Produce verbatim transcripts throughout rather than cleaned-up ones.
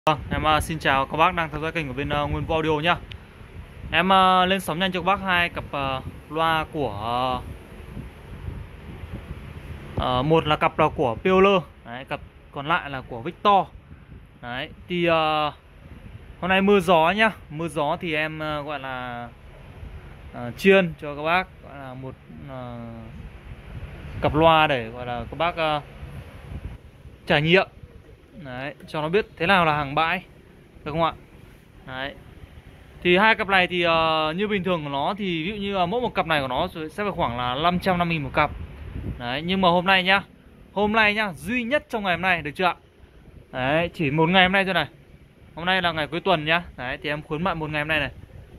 Vâng, em uh, xin chào các bác đang theo dõi kênh của bên uh, Nguyên Vũ Audio nhá. Em uh, lên sóng nhanh cho các bác hai cặp uh, loa của uh, uh, một là cặp là của Peoler, đấy, cặp còn lại là của Victor. Đấy, thì uh, hôm nay mưa gió nhá, mưa gió thì em uh, gọi là uh, chuyên cho các bác gọi là một uh, cặp loa để gọi là các bác uh, trải nghiệm. Đấy, cho nó biết thế nào là hàng bãi, được không ạ? Đấy. Thì hai cặp này thì uh, như bình thường của nó thì ví dụ như uh, mỗi một cặp này của nó sẽ phải khoảng là năm trăm năm mươi nghìn một cặp. Đấy, nhưng mà hôm nay nhá, hôm nay nhá, duy nhất trong ngày hôm nay, được chưa ạ? Đấy, chỉ một ngày hôm nay thôi này. Hôm nay là ngày cuối tuần nhá. Đấy, thì em khuyến mại một ngày hôm nay này,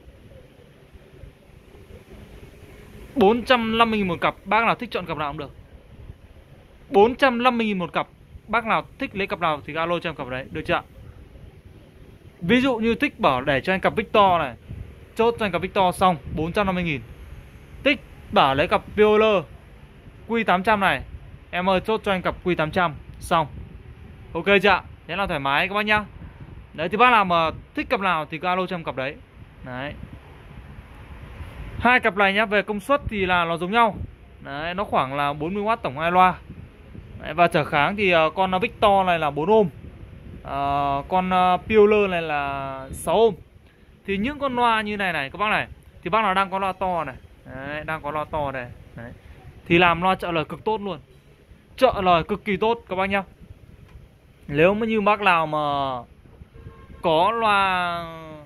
bốn trăm năm mươi nghìn một cặp, bác nào thích chọn cặp nào cũng được. bốn trăm năm mươi nghìn một cặp, bác nào thích lấy cặp nào thì alo cho em cặp đấy, được chưa ạ? Ví dụ như thích bảo để cho anh cặp Victor này, chốt cho anh cặp Victor xong bốn trăm năm mươi nghìn. Thích bảo lấy cặp Peoler Q tám trăm này, em ơi chốt cho anh cặp Q tám trăm xong. Ok chưa ạ? Thế là thoải mái các bác nhá. Đấy, thì bác nào mà thích cặp nào thì cứ alo cho em cặp đấy. Đấy. Hai cặp này nhá, về công suất thì là nó giống nhau. Đấy, nó khoảng là bốn mươi oát tổng hai loa. Đấy, và trở kháng thì uh, con Victor này là bốn ôm, uh, con uh, Peoler này là sáu ôm. Thì những con loa như này này các bác này, thì bác nào đang có loa to này, đấy, đang có loa to này, đấy, thì làm loa trợ lời cực tốt luôn, trợ lời cực kỳ tốt các bác nhá. Nếu mà như bác nào mà có loa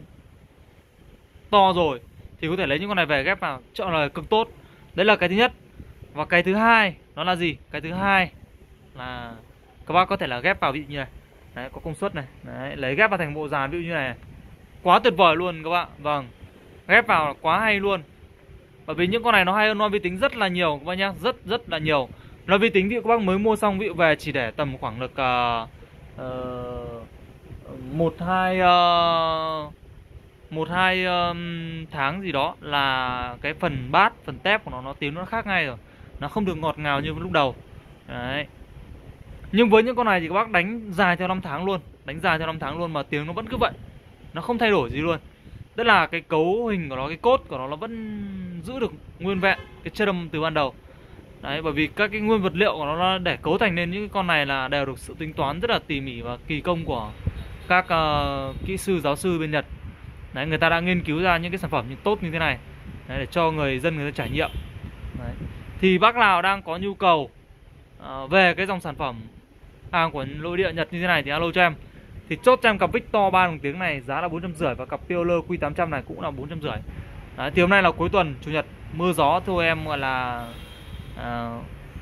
to rồi thì có thể lấy những con này về ghép vào, trợ lời cực tốt. Đấy là cái thứ nhất. Và cái thứ hai nó là gì? Cái thứ hai là các bác có thể là ghép vào ví dụ như này. Đấy, có công suất này. Đấy, lấy ghép vào thành bộ dàn ví dụ như này. Quá tuyệt vời luôn các bạn. Vâng. Ghép vào là quá hay luôn. Bởi vì những con này nó hay hơn loa vi tính rất là nhiều các bác nhá, rất rất là nhiều. Loa vi tính ví dụ các bác mới mua xong ví dụ về chỉ để tầm khoảng được uh, uh, một hai uh, một hai uh, tháng gì đó là cái phần bass, phần tép của nó nó tiếng nó khác ngay rồi. Nó không được ngọt ngào như lúc đầu. Đấy. Nhưng với những con này thì các bác đánh dài theo năm tháng luôn, đánh dài theo năm tháng luôn mà tiếng nó vẫn cứ vậy, nó không thay đổi gì luôn. Tức là cái cấu hình của nó, cái cốt của nó nó vẫn giữ được nguyên vẹn cái chất âm từ ban đầu. Đấy, bởi vì các cái nguyên vật liệu của nó để cấu thành nên những con này là đều được sự tính toán rất là tỉ mỉ và kỳ công của các uh, kỹ sư, giáo sư bên Nhật. Đấy, người ta đã nghiên cứu ra những cái sản phẩm như tốt như thế này. Đấy, để cho người dân người ta trải nghiệm. Đấy. Thì bác nào đang có nhu cầu uh, về cái dòng sản phẩm hàng của nội địa Nhật như thế này thì alo cho em. Thì chốt cho em cặp Victor ba đồng tiếng này giá là bốn trăm rưỡi và cặp Peoler Q tám trăm này cũng là bốn trăm rưỡi. Đấy, thì hôm nay là cuối tuần chủ nhật mưa gió thôi em gọi là uh,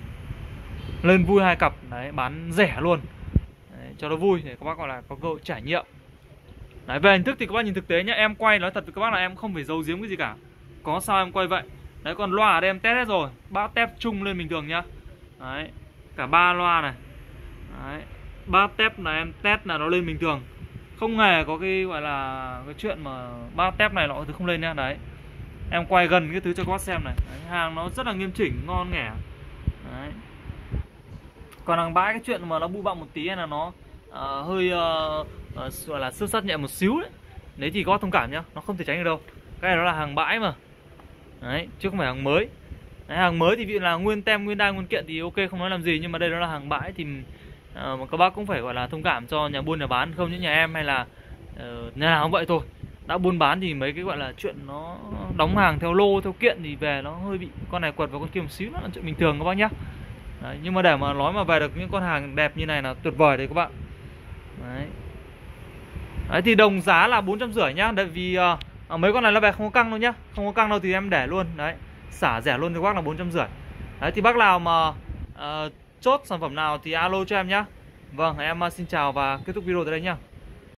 lên vui hai cặp đấy, bán rẻ luôn. Đấy, cho nó vui để các bác gọi là có cơ hội trải nghiệm. Đấy, về hình thức thì các bác nhìn thực tế nhá, em quay nói thật với các bác là em không phải giấu giếm cái gì cả. Có sao em quay vậy. Đấy, còn loa ở đây em test hết rồi, bát tép chung lên bình thường nhá. Đấy, cả ba loa này. Đấy, bát tép là em test là nó lên bình thường, không hề có cái gọi là cái chuyện mà bát tép này nọ thứ không lên nhá. Đấy, em quay gần cái thứ cho các bác xem này. Đấy, hàng nó rất là nghiêm chỉnh, ngon nghẻ. Đấy. Còn hàng bãi cái chuyện mà nó bu bặm một tí hay là nó uh, hơi uh, uh, gọi là xước sát nhẹ một xíu đấy, đấy thì có thông cảm nhá, nó không thể tránh được đâu. Cái này nó là hàng bãi mà. Đấy, chứ không phải hàng mới. Đấy, hàng mới thì ví dụ là nguyên tem, nguyên đai, nguyên kiện thì ok không nói làm gì, nhưng mà đây nó là hàng bãi thì uh, mà các bác cũng phải gọi là thông cảm cho nhà buôn nhà bán, không những nhà em hay là uh, nhà nào cũng vậy thôi. Đã buôn bán thì mấy cái gọi là chuyện nó đóng hàng theo lô, theo kiện thì về nó hơi bị con này quật vào con kia một xíu, nó là chuyện bình thường các bác nhá. Đấy, nhưng mà để mà nói mà về được những con hàng đẹp như này là tuyệt vời đấy các bạn. Đấy. Đấy thì đồng giá là bốn trăm rưỡi nhá. Tại vì uh, mấy con này nó về không có căng đâu nhá, không có căng đâu thì em để luôn. Đấy, xả rẻ luôn cho bác là bốn trăm rưỡi. Đấy thì bác nào mà uh, chốt sản phẩm nào thì alo cho em nhá. Vâng, em uh, xin chào và kết thúc video tại đây nhá.